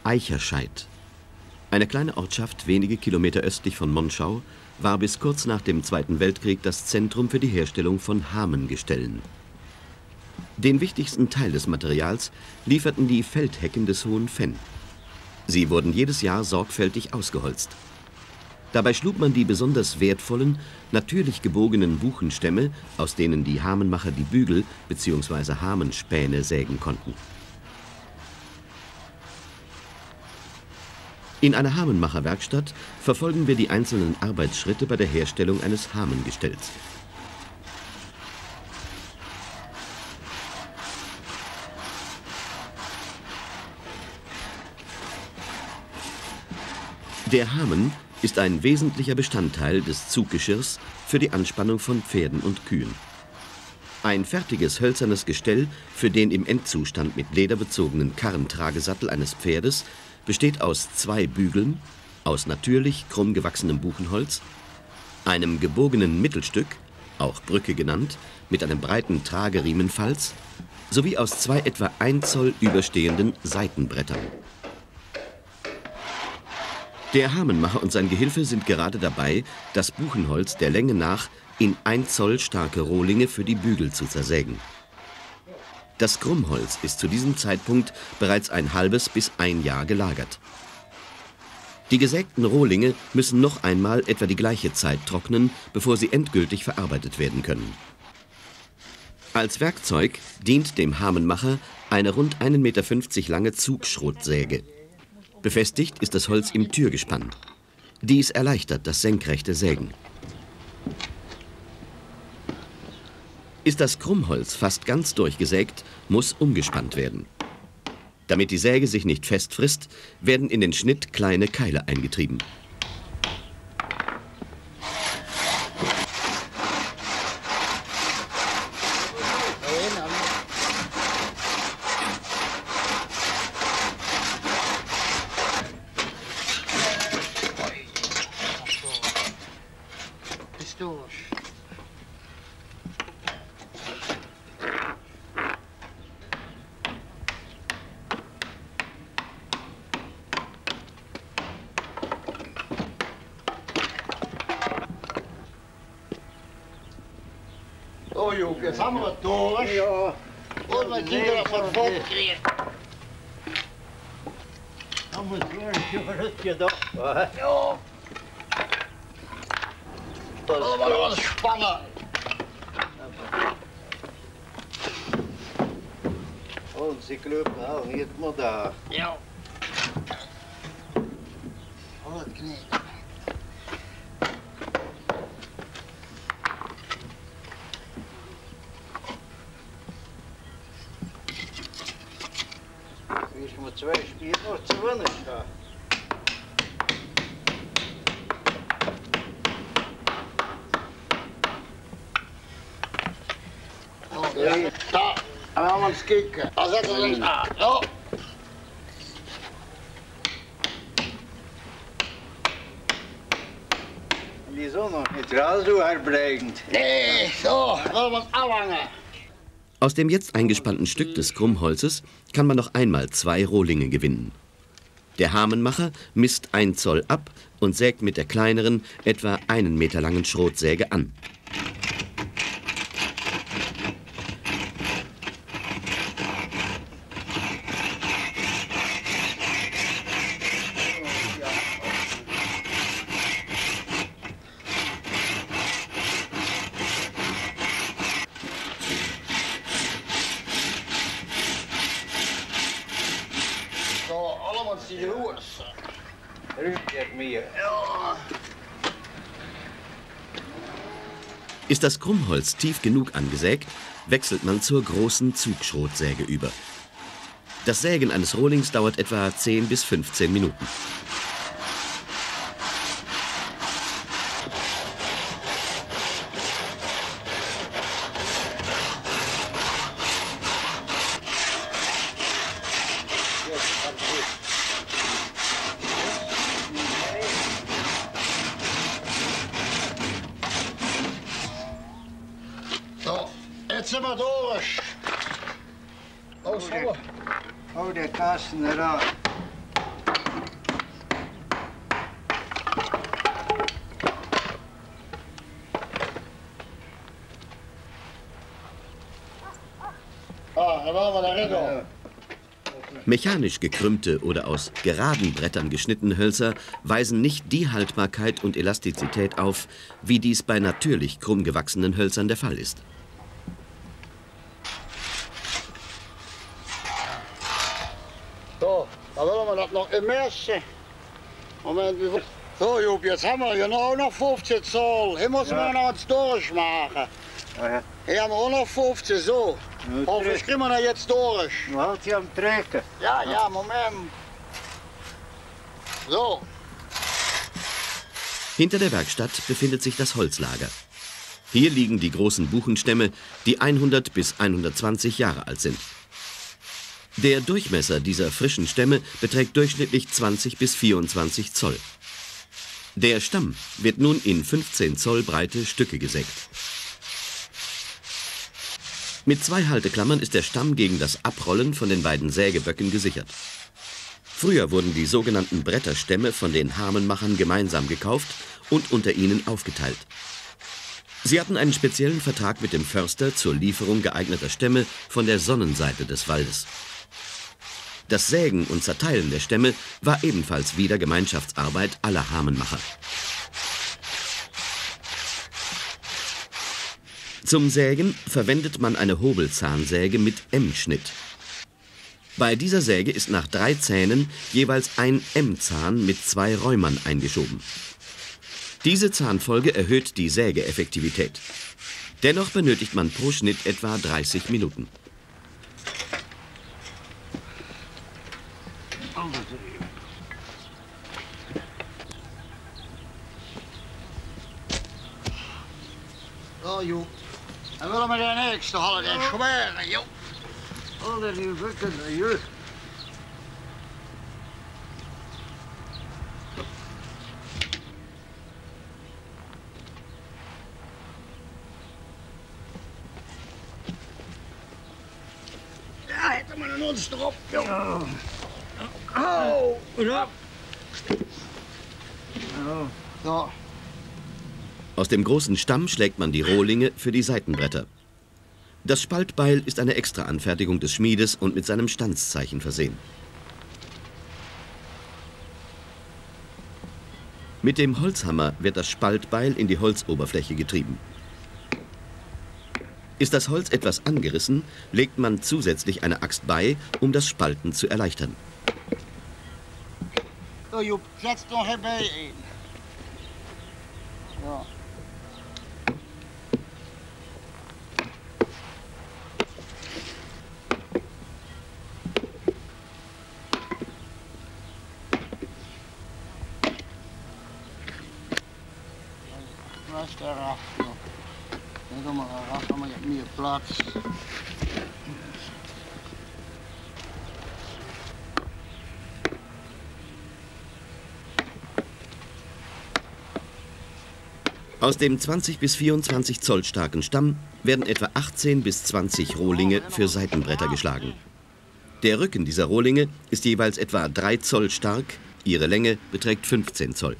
Eicherscheid. Eine kleine Ortschaft wenige Kilometer östlich von Monschau war bis kurz nach dem Zweiten Weltkrieg das Zentrum für die Herstellung von Hamengestellen. Den wichtigsten Teil des Materials lieferten die Feldhecken des Hohen Venn. Sie wurden jedes Jahr sorgfältig ausgeholzt. Dabei schlug man die besonders wertvollen, natürlich gebogenen Buchenstämme, aus denen die Hamenmacher die Bügel bzw. Hamenspäne sägen konnten. In einer Hamenmacherwerkstatt verfolgen wir die einzelnen Arbeitsschritte bei der Herstellung eines Hamengestells. Der Hamen ist ein wesentlicher Bestandteil des Zuggeschirrs für die Anspannung von Pferden und Kühen. Ein fertiges hölzernes Gestell für den im Endzustand mit Leder bezogenen Karrentragesattel eines Pferdes besteht aus 2 Bügeln, aus natürlich krumm gewachsenem Buchenholz, einem gebogenen Mittelstück, auch Brücke genannt, mit einem breiten Trageriemenfalz, sowie aus 2 etwa 1 Zoll überstehenden Seitenbrettern. Der Hamenmacher und sein Gehilfe sind gerade dabei, das Buchenholz der Länge nach in 1 Zoll starke Rohlinge für die Bügel zu zersägen. Das Krummholz ist zu diesem Zeitpunkt bereits ein halbes bis 1 Jahr gelagert. Die gesägten Rohlinge müssen noch einmal etwa die gleiche Zeit trocknen, bevor sie endgültig verarbeitet werden können. Als Werkzeug dient dem Hamenmacher eine rund 1,50 Meter lange Zugschrotsäge. Befestigt ist das Holz im Türgespann. Dies erleichtert das senkrechte Sägen. Ist das Krummholz fast ganz durchgesägt, muss umgespannt werden. Damit die Säge sich nicht festfrisst, werden in den Schnitt kleine Keile eingetrieben. Oh Joep, jetzt haben wir es durch. Ja. Und wir kriegen das sofort gekriegt. Da muss ich verrückt gedacht. Ja. Das war was spannend. Und sie glauben auch nicht mehr da. Ja. Oh, das Knie. Ich muss 2 Spiele noch zu wenig haben. Ja, da, dan gaan we eens kijken. Dan zetten we links aan. Ja. Die is ook nog niet raus, so uitbreekend. Nee, so, wollen wir uns anfangen. Aus dem jetzt eingespannten Stück des Krummholzes kann man noch einmal 2 Rohlinge gewinnen. Der Hamenmacher misst 1 Zoll ab und sägt mit der kleineren, etwa 1 Meter langen Schrotsäge an. Die Ruhes. Rührt mir. Ja. Ist das Krummholz tief genug angesägt, wechselt man zur großen Zugschrotsäge über. Das Sägen eines Rohlings dauert etwa 10 bis 15 Minuten. So, jetzt sind wir durch. Oh, so. Oh, der Kasten da. wollen wir da reden. Mechanisch gekrümmte oder aus geraden Brettern geschnittene Hölzer weisen nicht die Haltbarkeit und Elastizität auf, wie dies bei natürlich krumm gewachsenen Hölzern der Fall ist. So, da wollen wir das noch im Messen. Moment, wie viel? So, Jupp, jetzt haben wir hier noch 15 Zoll. Hier müssen wir noch was durchmachen. Ja. Hier haben wir auch noch 15, so. Hoffentlich kriegen wir da jetzt durch. Du halt sie am Trecken. Ja, Moment. So. Hinter der Werkstatt befindet sich das Holzlager. Hier liegen die großen Buchenstämme, die 100 bis 120 Jahre alt sind. Der Durchmesser dieser frischen Stämme beträgt durchschnittlich 20 bis 24 Zoll. Der Stamm wird nun in 15 Zoll breite Stücke gesägt. Mit 2 Halteklammern ist der Stamm gegen das Abrollen von den beiden Sägeböcken gesichert. Früher wurden die sogenannten Bretterstämme von den Hamenmachern gemeinsam gekauft und unter ihnen aufgeteilt. Sie hatten einen speziellen Vertrag mit dem Förster zur Lieferung geeigneter Stämme von der Sonnenseite des Waldes. Das Sägen und Zerteilen der Stämme war ebenfalls wieder Gemeinschaftsarbeit aller Hamenmacher. Zum Sägen verwendet man eine Hobelzahnsäge mit M-Schnitt. Bei dieser Säge ist nach 3 Zähnen jeweils ein M-Zahn mit 2 Räumern eingeschoben. Diese Zahnfolge erhöht die Sägeeffektivität. Dennoch benötigt man pro Schnitt etwa 30 Minuten. So, Jupp. Dan willen we de nächste halen, den schweren, Jupp. Alle die Rücken, ja. Ja, hätten wir uns erop, Jupp. Ja. Oh, Ja. so. Aus dem großen Stamm schlägt man die Rohlinge für die Seitenbretter. Das Spaltbeil ist eine Extraanfertigung des Schmiedes und mit seinem Standszeichen versehen. Mit dem Holzhammer wird das Spaltbeil in die Holzoberfläche getrieben. Ist das Holz etwas angerissen, legt man zusätzlich eine Axt bei, um das Spalten zu erleichtern. So, Jupp, setz nog erbij in. Ja. Was is daar af? Dan doen we eraf, dan heb je meer plaats. Aus dem 20 bis 24 Zoll starken Stamm werden etwa 18 bis 20 Rohlinge für Seitenbretter geschlagen. Der Rücken dieser Rohlinge ist jeweils etwa 3 Zoll stark, ihre Länge beträgt 15 Zoll.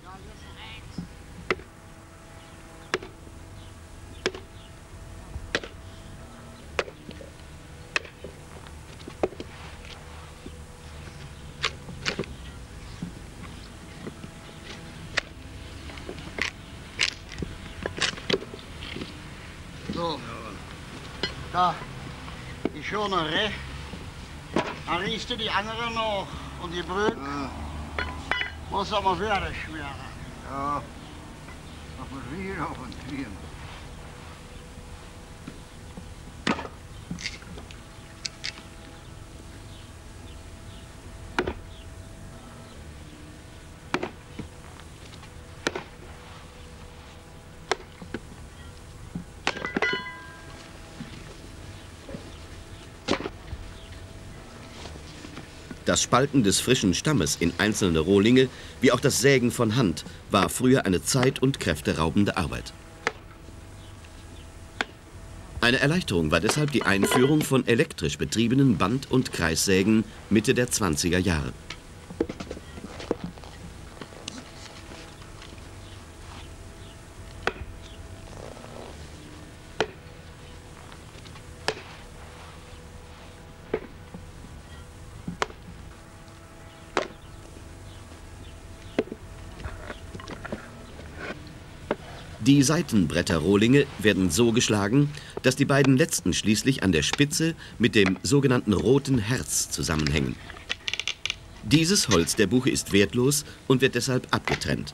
So. Da. Die schöne recht. Dann riechst du die andere noch. Und die Brücke. Muss aber wieder schwerer. Ja. Nog maar 4 of een 3. Das Spalten des frischen Stammes in einzelne Rohlinge, wie auch das Sägen von Hand, war früher eine zeit- und kräfteraubende Arbeit. Eine Erleichterung war deshalb die Einführung von elektrisch betriebenen Band- und Kreissägen Mitte der 20er Jahre. Die Seitenbretterrohlinge werden so geschlagen, dass die beiden letzten schließlich an der Spitze mit dem sogenannten roten Herz zusammenhängen. Dieses Holz der Buche ist wertlos und wird deshalb abgetrennt.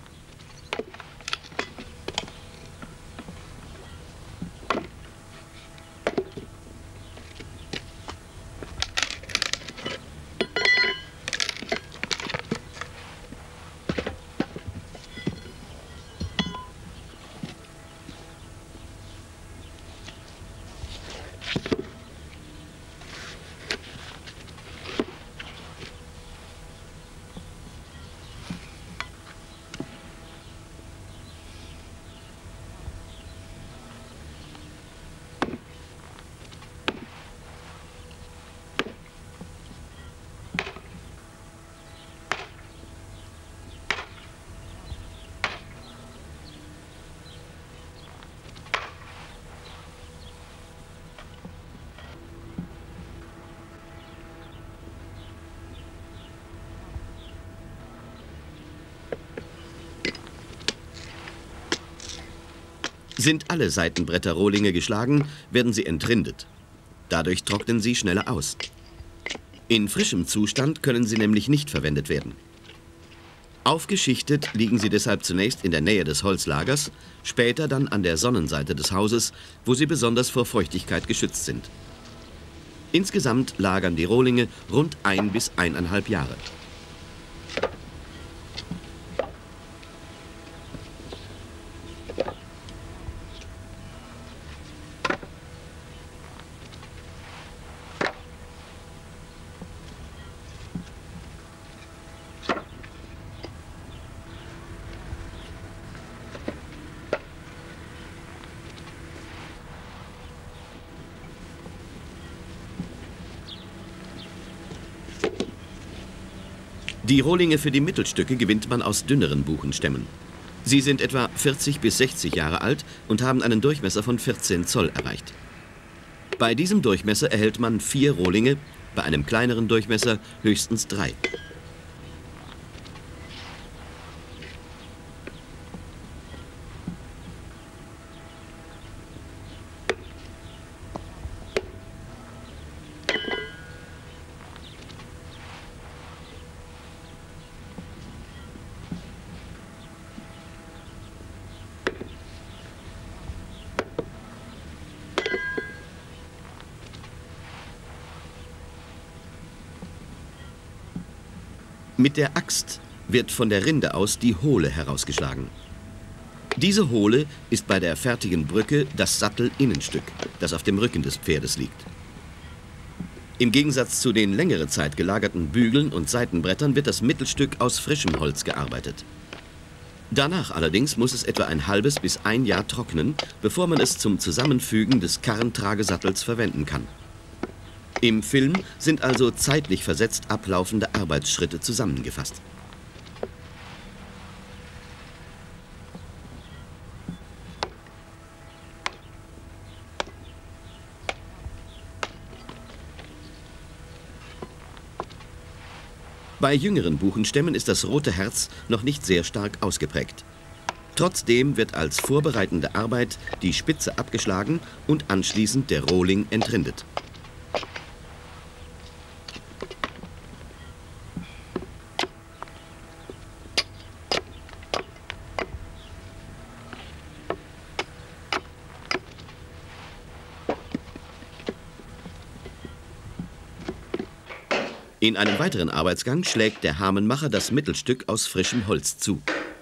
Sind alle Seitenbretterrohlinge geschlagen, werden sie entrindet. Dadurch trocknen sie schneller aus. In frischem Zustand können sie nämlich nicht verwendet werden. Aufgeschichtet liegen sie deshalb zunächst in der Nähe des Holzlagers, später dann an der Sonnenseite des Hauses, wo sie besonders vor Feuchtigkeit geschützt sind. Insgesamt lagern die Rohlinge rund 1 bis 1,5 Jahre. Die Rohlinge für die Mittelstücke gewinnt man aus dünneren Buchenstämmen. Sie sind etwa 40 bis 60 Jahre alt und haben einen Durchmesser von 14 Zoll erreicht. Bei diesem Durchmesser erhält man 4 Rohlinge, bei einem kleineren Durchmesser höchstens 3. Mit der Axt wird von der Rinde aus die Hohle herausgeschlagen. Diese Hohle ist bei der fertigen Brücke das Sattelinnenstück, das auf dem Rücken des Pferdes liegt. Im Gegensatz zu den längere Zeit gelagerten Bügeln und Seitenbrettern wird das Mittelstück aus frischem Holz gearbeitet. Danach allerdings muss es etwa ein halbes bis 1 Jahr trocknen, bevor man es zum Zusammenfügen des Karrentragesattels verwenden kann. Im Film sind also zeitlich versetzt ablaufende Arbeitsschritte zusammengefasst. Bei jüngeren Buchenstämmen ist das rote Herz noch nicht sehr stark ausgeprägt. Trotzdem wird als vorbereitende Arbeit die Spitze abgeschlagen und anschließend der Rohling entrindet. In einem weiteren Arbeitsgang schlägt der Hamenmacher das Mittelstück aus frischem Holz zu.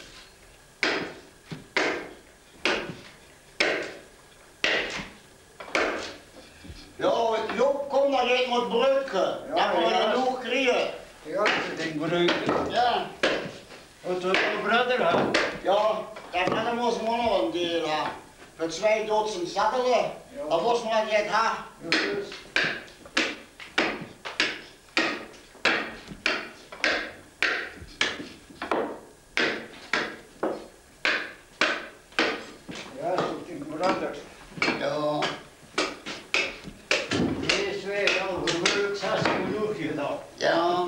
Ja, Job, komm, dan geht met bruggen. Dan kan je genoeg krijgen. Ja, dat ding bruggen. Ja. Wat wil je brother hebben? Ja, dat mannen moest man nog een deel hebben. Voor 2 Dutzend saddelen. Dat was maar niet ha. Ja, dat ding brother. Ja. Deze weer al gebeurd, has genoeg gedaan. Ja.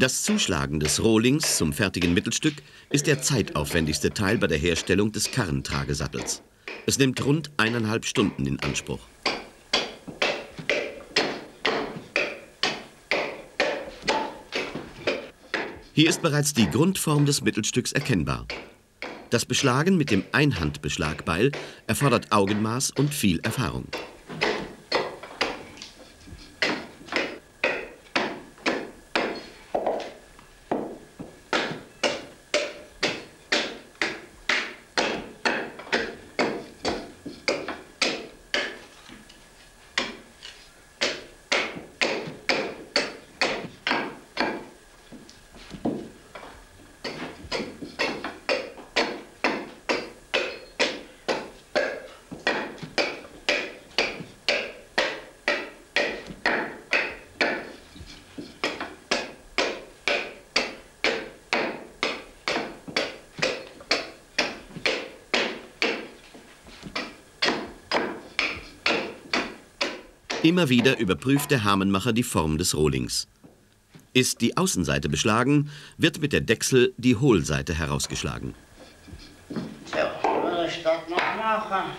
Das Zuschlagen des Rohlings zum fertigen Mittelstück ist der zeitaufwendigste Teil bei der Herstellung des Karrentragesattels. Es nimmt rund 1,5 Stunden in Anspruch. Hier ist bereits die Grundform des Mittelstücks erkennbar. Das Beschlagen mit dem Einhandbeschlagbeil erfordert Augenmaß und viel Erfahrung. Immer wieder überprüft der Hamenmacher die Form des Rohlings. Ist die Außenseite beschlagen, wird mit der Dechsel die Hohlseite herausgeschlagen. So, will ich das noch machen?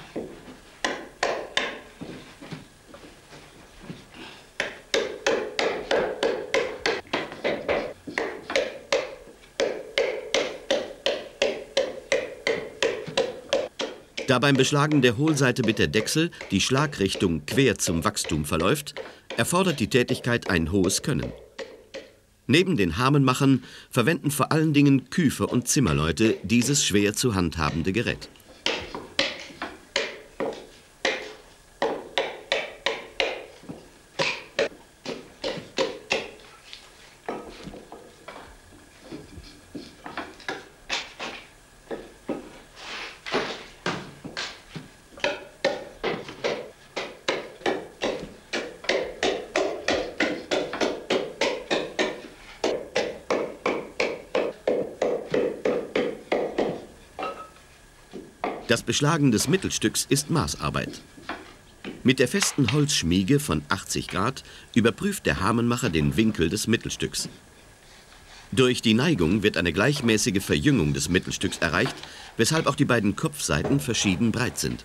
Da beim Beschlagen der Hohlseite mit der Dechsel die Schlagrichtung quer zum Wachstum verläuft, erfordert die Tätigkeit ein hohes Können. Neben den Hamenmachern verwenden vor allen Dingen Küfer und Zimmerleute dieses schwer zu handhabende Gerät. Das Beschlagen des Mittelstücks ist Maßarbeit. Mit der festen Holzschmiege von 80 Grad überprüft der Hamenmacher den Winkel des Mittelstücks. Durch die Neigung wird eine gleichmäßige Verjüngung des Mittelstücks erreicht, weshalb auch die beiden Kopfseiten verschieden breit sind.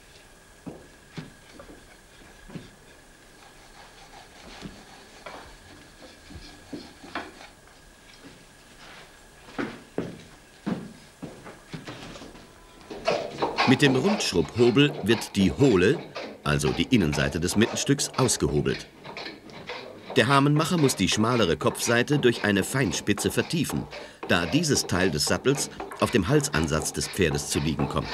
Mit dem Rundschrubhobel wird die hohle, also die Innenseite des Mittelstücks, ausgehobelt. Der Hamenmacher muss die schmalere Kopfseite durch eine Feinspitze vertiefen, da dieses Teil des Sattels auf dem Halsansatz des Pferdes zu liegen kommt.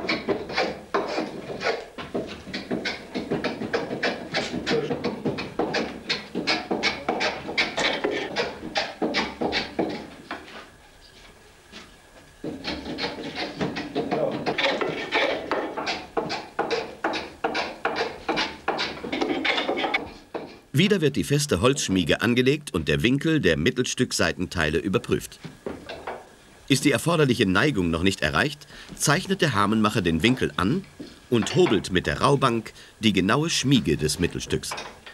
Wieder wird die feste Holzschmiege angelegt und der Winkel der Mittelstückseitenteile überprüft. Ist die erforderliche Neigung noch nicht erreicht, zeichnet der Hamenmacher den Winkel an und hobelt mit der Raubank die genaue Schmiege des Mittelstücks.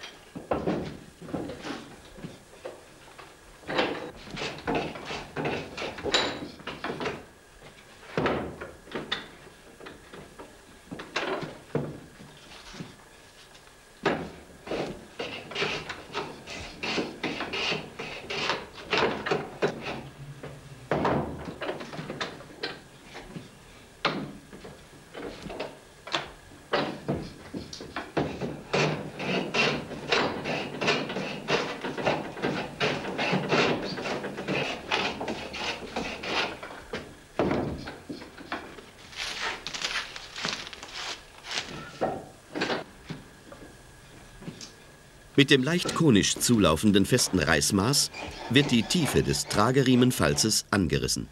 Mit dem leicht konisch zulaufenden festen Reißmaß wird die Tiefe des Trageriemenfalzes angerissen.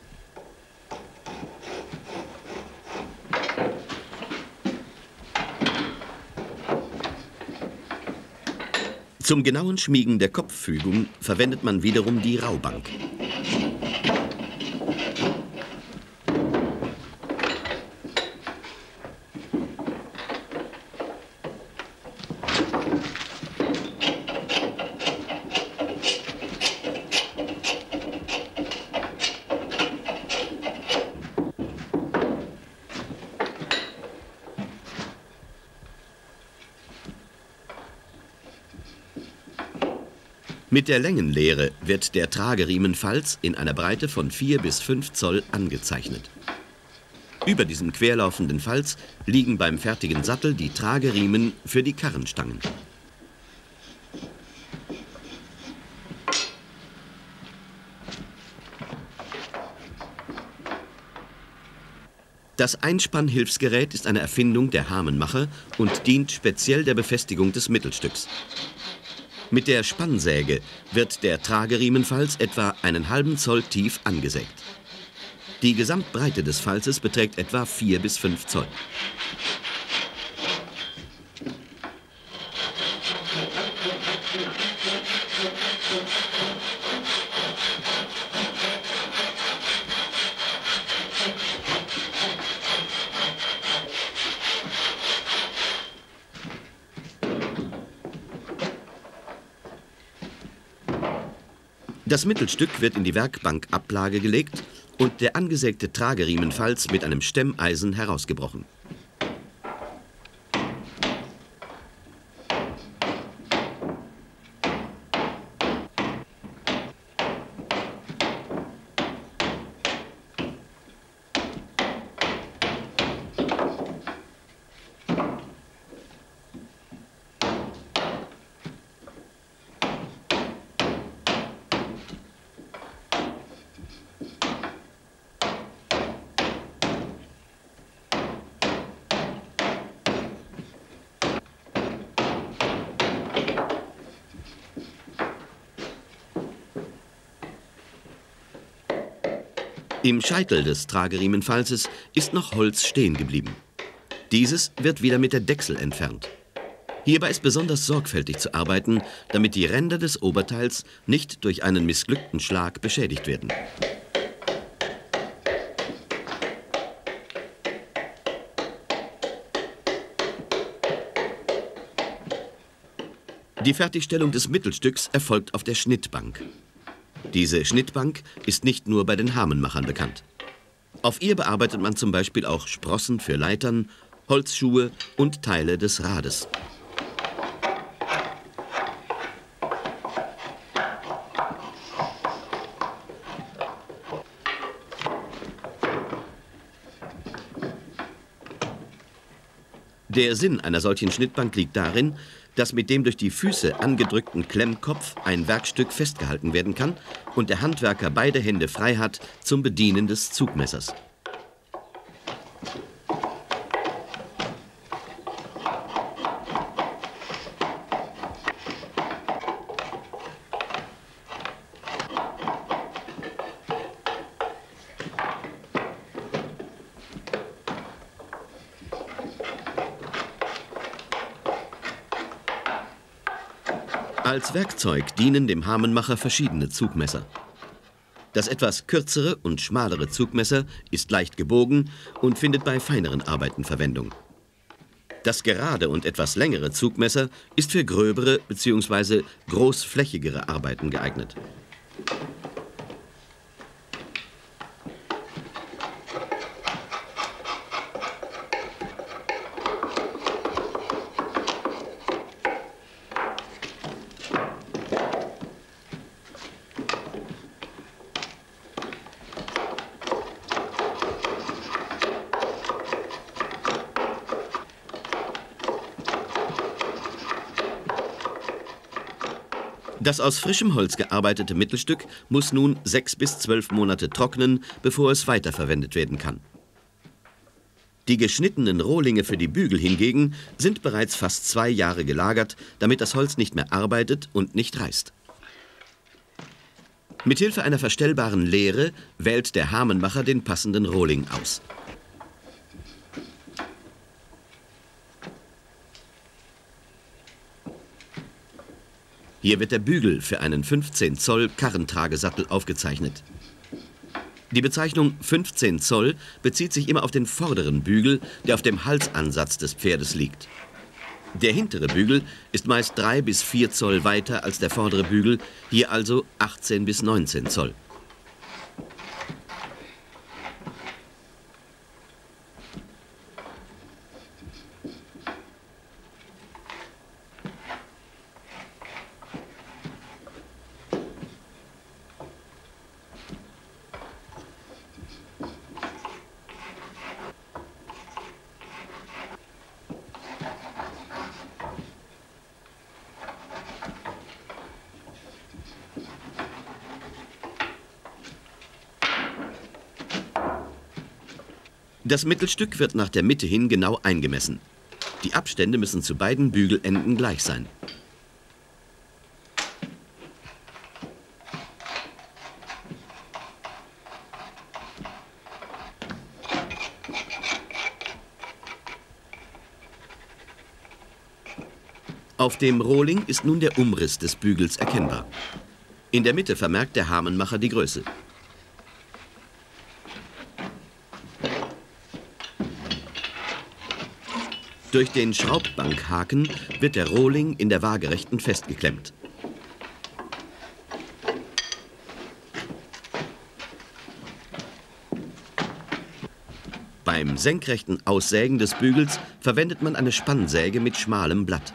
Zum genauen Schmiegen der Kopffügung verwendet man wiederum die Raubank. Mit der Längenlehre wird der Trageriemenfalz in einer Breite von 4 bis 5 Zoll angezeichnet. Über diesem querlaufenden Falz liegen beim fertigen Sattel die Trageriemen für die Karrenstangen. Das Einspannhilfsgerät ist eine Erfindung der Hamenmacher und dient speziell der Befestigung des Mittelstücks. Mit der Spannsäge wird der Trageriemenfalz etwa einen halben Zoll tief angesägt. Die Gesamtbreite des Falzes beträgt etwa 4 bis 5 Zoll. Das Mittelstück wird in die Werkbankablage gelegt und der angesägte Trageriemenfalz mit einem Stemmeisen herausgebrochen. Im Scheitel des Trageriemenfalzes ist noch Holz stehen geblieben. Dieses wird wieder mit der Dechsel entfernt. Hierbei ist besonders sorgfältig zu arbeiten, damit die Ränder des Oberteils nicht durch einen missglückten Schlag beschädigt werden. Die Fertigstellung des Mittelstücks erfolgt auf der Schnittbank. Diese Schnittbank ist nicht nur bei den Hamenmachern bekannt. Auf ihr bearbeitet man zum Beispiel auch Sprossen für Leitern, Holzschuhe und Teile des Rades. Der Sinn einer solchen Schnittbank liegt darin, dass mit dem durch die Füße angedrückten Klemmkopf ein Werkstück festgehalten werden kann und der Handwerker beide Hände frei hat zum Bedienen des Zugmessers. Als Werkzeug dienen dem Hamenmacher verschiedene Zugmesser. Das etwas kürzere und schmalere Zugmesser ist leicht gebogen und findet bei feineren Arbeiten Verwendung. Das gerade und etwas längere Zugmesser ist für gröbere bzw. großflächigere Arbeiten geeignet. Das aus frischem Holz gearbeitete Mittelstück muss nun 6 bis 12 Monate trocknen, bevor es weiterverwendet werden kann. Die geschnittenen Rohlinge für die Bügel hingegen sind bereits fast 2 Jahre gelagert, damit das Holz nicht mehr arbeitet und nicht reißt. Mithilfe einer verstellbaren Lehre wählt der Hamenmacher den passenden Rohling aus. Hier wird der Bügel für einen 15 Zoll Karrentragesattel aufgezeichnet. Die Bezeichnung 15 Zoll bezieht sich immer auf den vorderen Bügel, der auf dem Halsansatz des Pferdes liegt. Der hintere Bügel ist meist 3 bis 4 Zoll weiter als der vordere Bügel, hier also 18 bis 19 Zoll. Das Mittelstück wird nach der Mitte hin genau eingemessen. Die Abstände müssen zu beiden Bügelenden gleich sein. Auf dem Rohling ist nun der Umriss des Bügels erkennbar. In der Mitte vermerkt der Hamenmacher die Größe. Durch den Schraubbankhaken wird der Rohling in der Waagerechten festgeklemmt. Beim senkrechten Aussägen des Bügels verwendet man eine Spannsäge mit schmalem Blatt.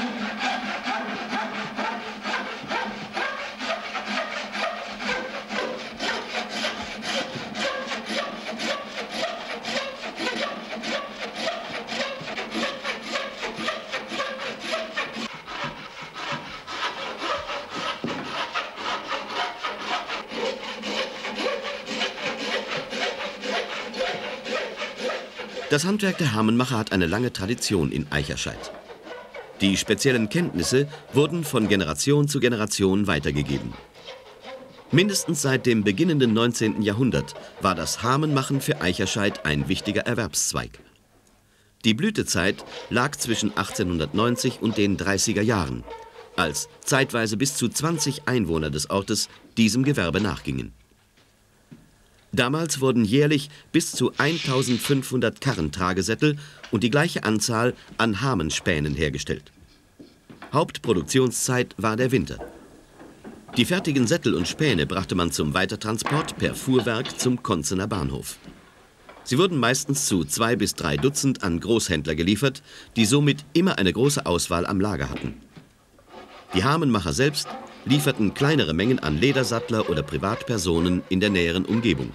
Das Handwerk der Hamenmacher hat eine lange Tradition in Eicherscheid. Die speziellen Kenntnisse wurden von Generation zu Generation weitergegeben. Mindestens seit dem beginnenden 19. Jahrhundert war das Hamenmachen für Eicherscheid ein wichtiger Erwerbszweig. Die Blütezeit lag zwischen 1890 und den 30er Jahren, als zeitweise bis zu 20 Einwohner des Ortes diesem Gewerbe nachgingen. Damals wurden jährlich bis zu 1500 Karrentragesättel und die gleiche Anzahl an Hamenspänen hergestellt. Hauptproduktionszeit war der Winter. Die fertigen Sättel und Späne brachte man zum Weitertransport per Fuhrwerk zum Konzener Bahnhof. Sie wurden meistens zu 2 bis 3 Dutzend an Großhändler geliefert, die somit immer eine große Auswahl am Lager hatten. Die Hamenmacher selbst lieferten kleinere Mengen an Ledersattler oder Privatpersonen in der näheren Umgebung.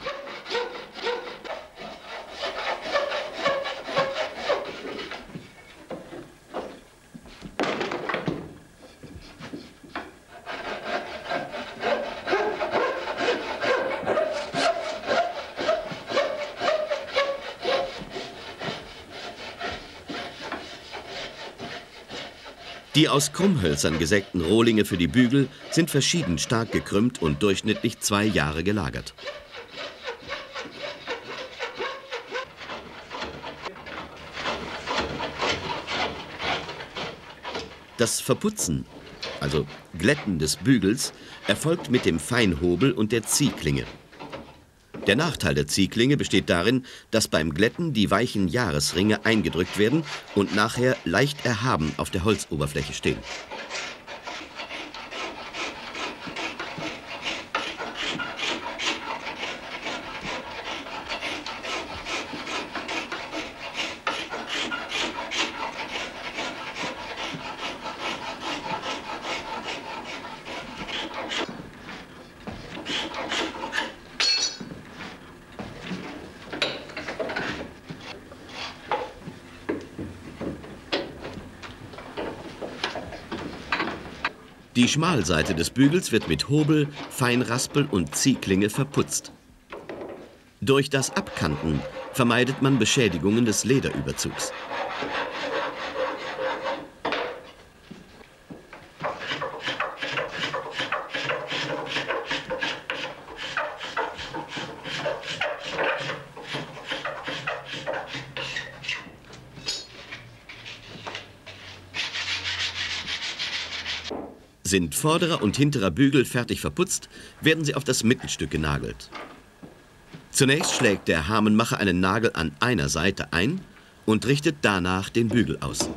Die aus Krummhölzern gesägten Rohlinge für die Bügel sind verschieden stark gekrümmt und durchschnittlich 2 Jahre gelagert. Das Verputzen, also Glätten des Bügels, erfolgt mit dem Feinhobel und der Ziehklinge. Der Nachteil der Ziehklinge besteht darin, dass beim Glätten die weichen Jahresringe eingedrückt werden und nachher leicht erhaben auf der Holzoberfläche stehen. Die Schmalseite des Bügels wird mit Hobel, Feinraspel und Ziehklinge verputzt. Durch das Abkanten vermeidet man Beschädigungen des Lederüberzugs. Sind vorderer und hinterer Bügel fertig verputzt, werden sie auf das Mittelstück genagelt. Zunächst schlägt der Hamenmacher einen Nagel an einer Seite ein und richtet danach den Bügel aus.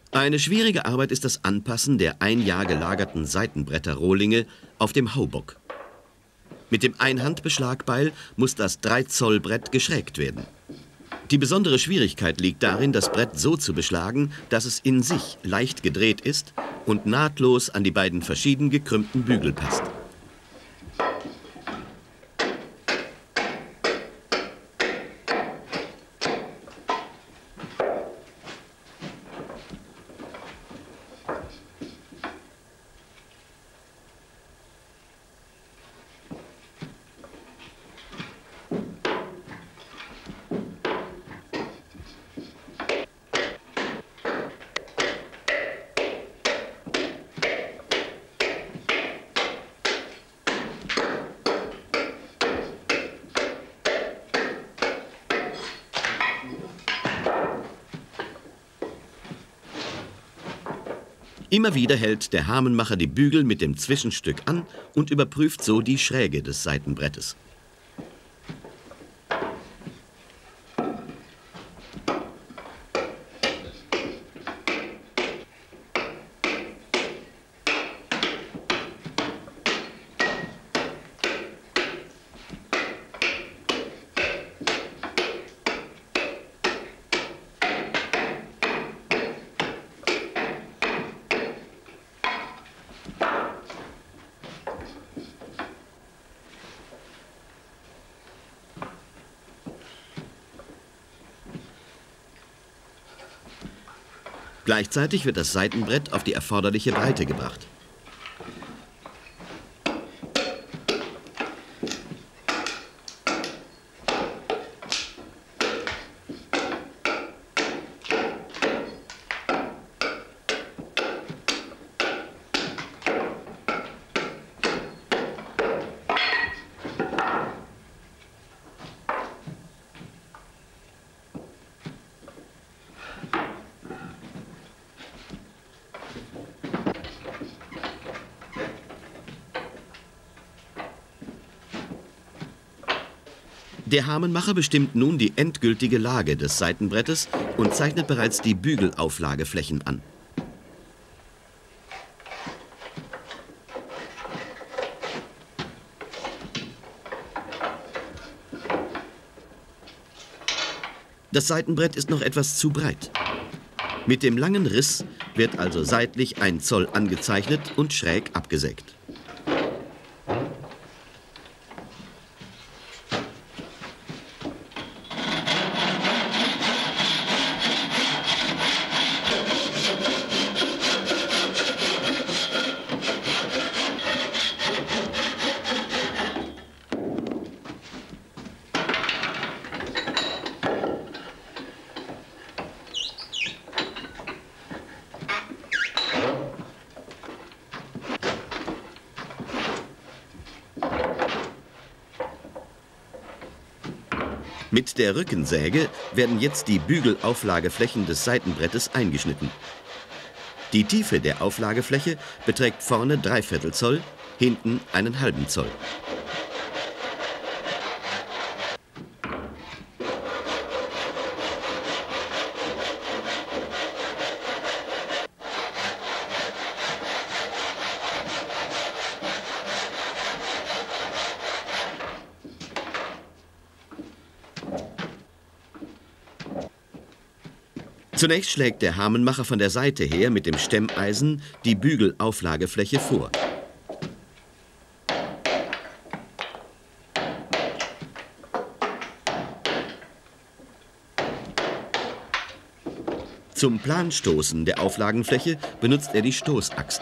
Eine schwierige Arbeit ist das Anpassen der ein Jahr gelagerten Seitenbretter-Rohlinge auf dem Haubock. Mit dem Einhandbeschlagbeil muss das 3-Zoll-Brett geschrägt werden. Die besondere Schwierigkeit liegt darin, das Brett so zu beschlagen, dass es in sich leicht gedreht ist und nahtlos an die beiden verschieden gekrümmten Bügel passt. Immer wieder hält der Hamenmacher die Bügel mit dem Zwischenstück an und überprüft so die Schräge des Seitenbrettes. Gleichzeitig wird das Seitenbrett auf die erforderliche Breite gebracht. Der Hamenmacher bestimmt nun die endgültige Lage des Seitenbrettes und zeichnet bereits die Bügelauflageflächen an. Das Seitenbrett ist noch etwas zu breit. Mit dem langen Riss wird also seitlich 1 Zoll angezeichnet und schräg abgesägt. Mit der Rückensäge werden jetzt die Bügelauflageflächen des Seitenbrettes eingeschnitten. Die Tiefe der Auflagefläche beträgt vorne 3/4 Zoll, hinten 1/2 Zoll. Zunächst schlägt der Hamenmacher von der Seite her mit dem Stemmeisen die Bügelauflagefläche vor. Zum Planstoßen der Auflagenfläche benutzt er die Stoßaxt.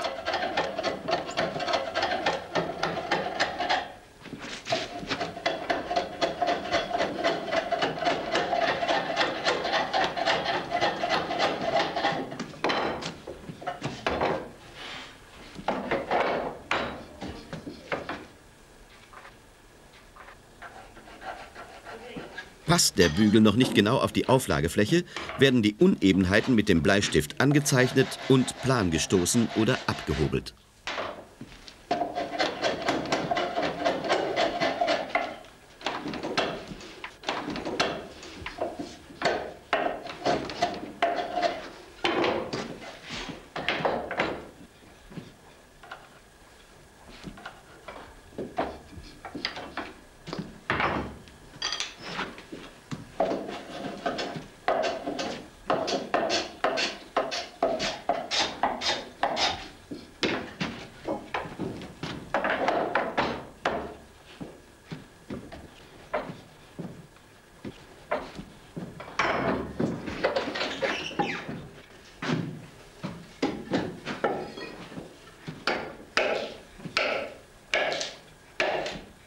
Passt der Bügel noch nicht genau auf die Auflagefläche, werden die Unebenheiten mit dem Bleistift angezeichnet und plan gestoßen oder abgehobelt.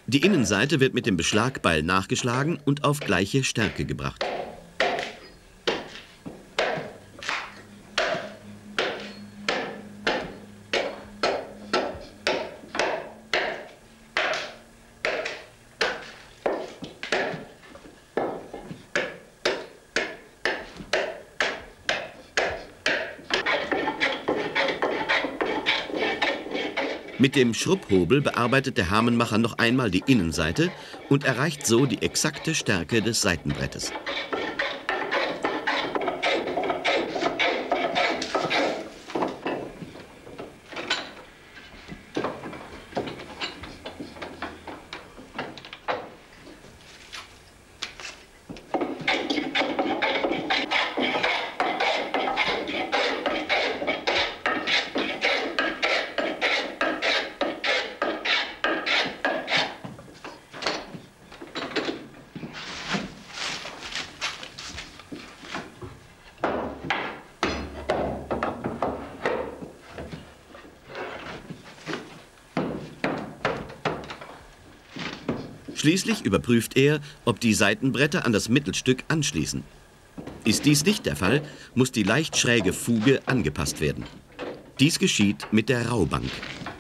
Die Innenseite wird mit dem Beschlagbeil nachgeschlagen und auf gleiche Stärke gebracht. Mit dem Schrubbhobel bearbeitet der Hamenmacher noch einmal die Innenseite und erreicht so die exakte Stärke des Seitenbrettes. Schließlich überprüft er, ob die Seitenbretter an das Mittelstück anschließen. Ist dies nicht der Fall, muss die leicht schräge Fuge angepasst werden. Dies geschieht mit der Raubank.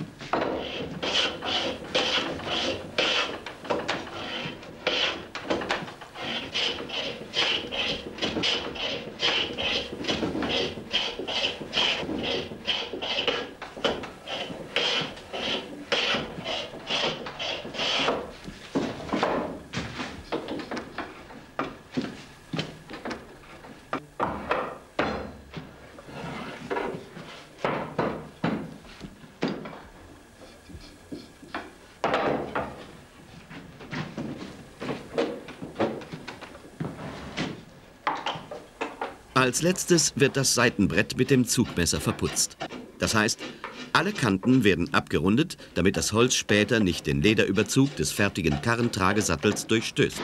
Als letztes wird das Seitenbrett mit dem Zugmesser verputzt. Das heißt, alle Kanten werden abgerundet, damit das Holz später nicht den Lederüberzug des fertigen Karrentragesattels durchstößt.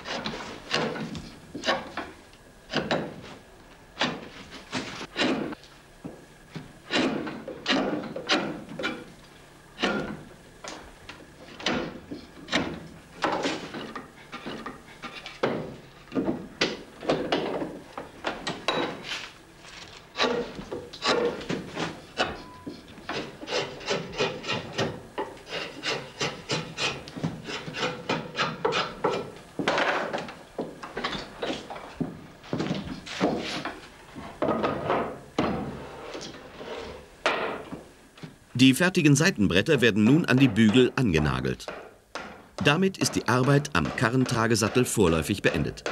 Die fertigen Seitenbretter werden nun an die Bügel angenagelt. Damit ist die Arbeit am Karrentragesattel vorläufig beendet.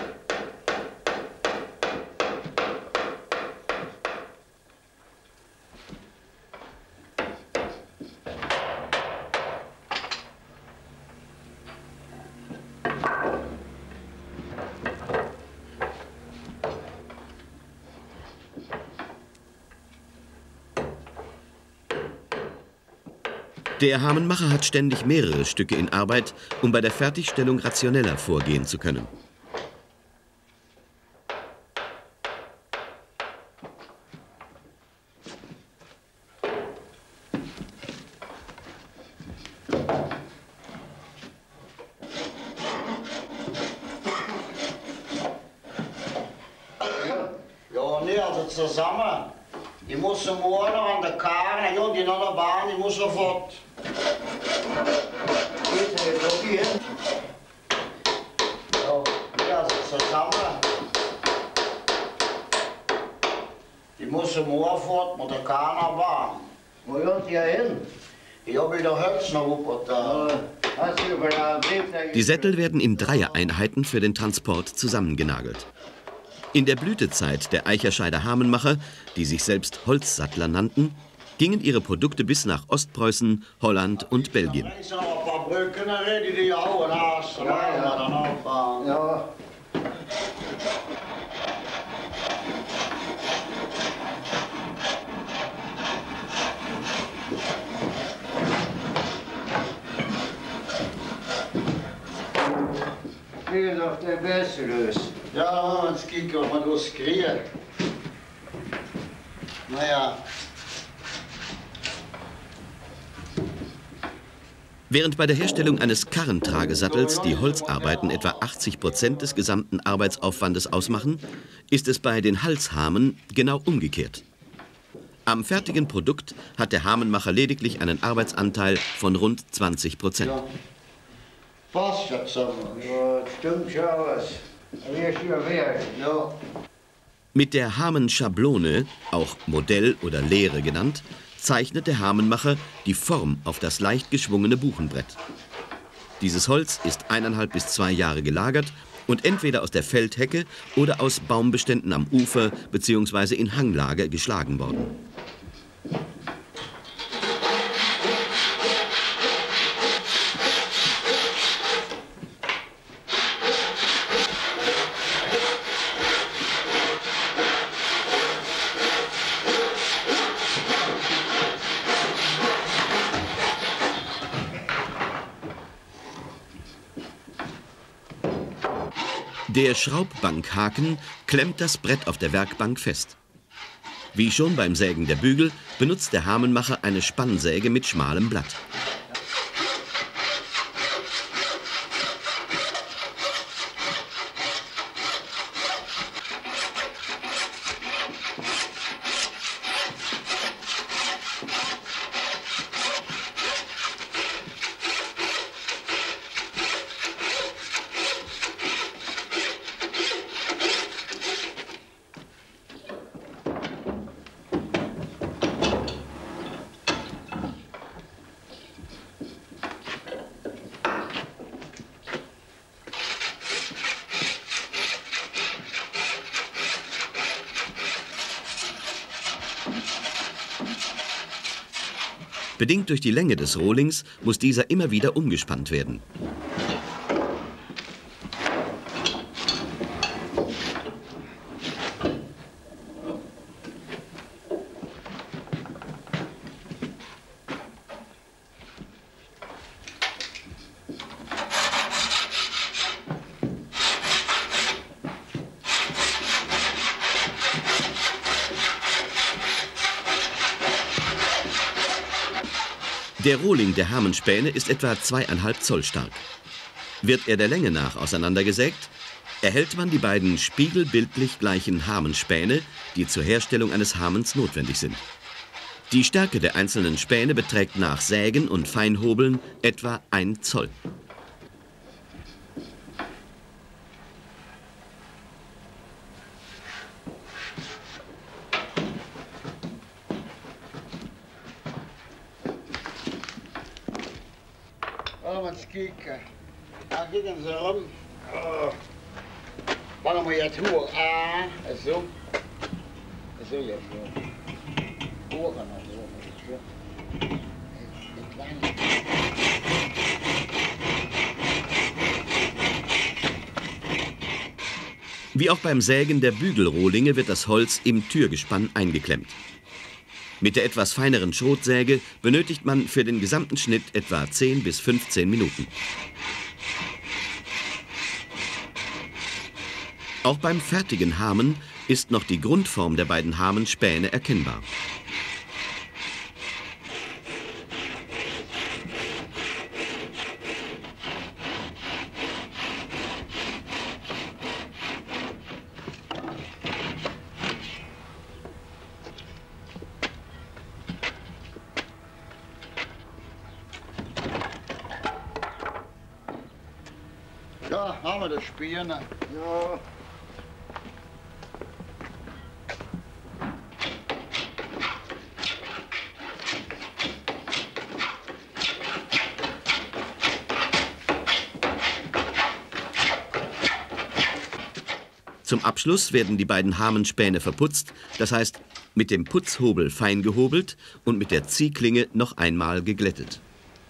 Der Hamenmacher hat ständig mehrere Stücke in Arbeit, um bei der Fertigstellung rationeller vorgehen zu können. Ja, nee, also zusammen. Die muss morgen an der Karre, ja, die nach der Bahn, die muss sofort. Ja, also zusammen. Die muss morgen fort mit der Karre Bahn. Wo geht ihr hin? Ich habe wieder Holz noch Wuppertal. Die Sättel werden in Dreiereinheiten für den Transport zusammengenagelt. In der Blütezeit der Eicherscheider Hamenmacher, die sich selbst Holzsattler nannten, gingen ihre Produkte bis nach Ostpreußen, Holland und Belgien. Ja. Wie doch der Beste löst. Ja, jetzt kicken, was man loskriegt. Naja. Während bei der Herstellung eines Karrentragesattels die Holzarbeiten etwa 80% des gesamten Arbeitsaufwandes ausmachen, ist es bei den Halshamen genau umgekehrt. Am fertigen Produkt hat der Hamenmacher lediglich einen Arbeitsanteil von rund 20%. Passt ja zusammen. Ja, das stimmt schon alles. Wie ist hier wert? Ja. Mit der Hamenschablone, auch Modell oder Lehre genannt, zeichnet der Hamenmacher die Form auf das leicht geschwungene Buchenbrett. Dieses Holz ist 1,5 bis 2 Jahre gelagert und entweder aus der Feldhecke oder aus Baumbeständen am Ufer bzw. in Hanglage geschlagen worden. Der Schraubbankhaken klemmt das Brett auf der Werkbank fest. Wie schon beim Sägen der Bügel benutzt der Hamenmacher eine Spannsäge mit schmalem Blatt. Bedingt durch die Länge des Rohlings muss dieser immer wieder umgespannt werden. Der Rohling der Hamenspäne ist etwa 2,5 Zoll stark. Wird er der Länge nach auseinandergesägt, erhält man die beiden spiegelbildlich gleichen Hamenspäne, die zur Herstellung eines Hamens notwendig sind. Die Stärke der einzelnen Späne beträgt nach Sägen und Feinhobeln etwa 1 Zoll. Eens kijken. Dan kijken ze rum. Wanneer moet je het horen? Zo. Zo je het horen. Wie auch beim Sägen der Bügelrohlinge wird das Holz im Türgespann eingeklemmt. Mit der etwas feineren Schrotsäge benötigt man für den gesamten Schnitt etwa 10 bis 15 Minuten. Auch beim fertigen Hamen ist noch die Grundform der beiden Hamenspäne erkennbar. Ja, haben wir das Spielen. Ja. Zum Abschluss werden die beiden Hamenspäne verputzt, das heißt mit dem Putzhobel fein gehobelt und mit der Ziehklinge noch einmal geglättet.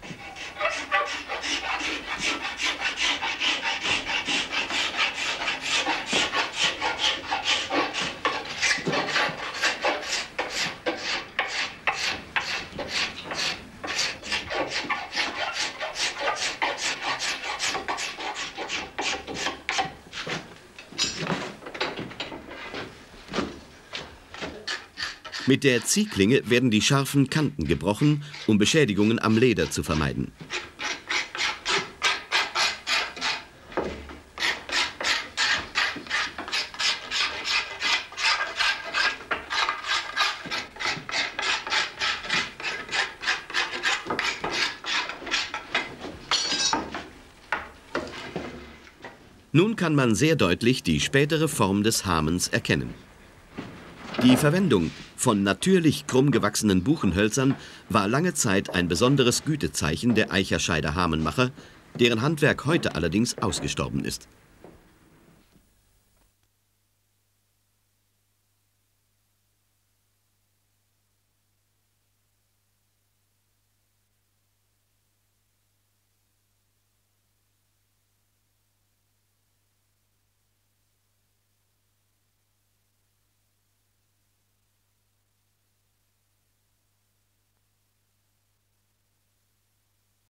Mit der Ziehklinge werden die scharfen Kanten gebrochen, um Beschädigungen am Leder zu vermeiden. Nun kann man sehr deutlich die spätere Form des Hamens erkennen. Die Verwendung von natürlich krumm gewachsenen Buchenhölzern war lange Zeit ein besonderes Gütezeichen der Eicherscheider Hamenmacher, deren Handwerk heute allerdings ausgestorben ist.